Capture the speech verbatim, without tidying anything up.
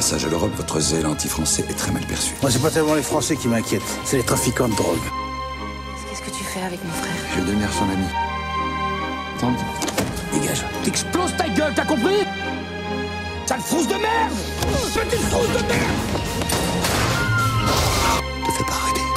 passage à l'Europe, votre zèle anti-français est très mal perçu. Moi, c'est pas tellement les Français qui m'inquiètent, c'est les trafiquants de drogue. Qu'est-ce que tu fais avec mon frère? Je vais devenir son ami. Tente. Dégage. T'exploses ta gueule, t'as compris? Sale frousse de merde! Petite frousse de merde! Te fais pas arrêter.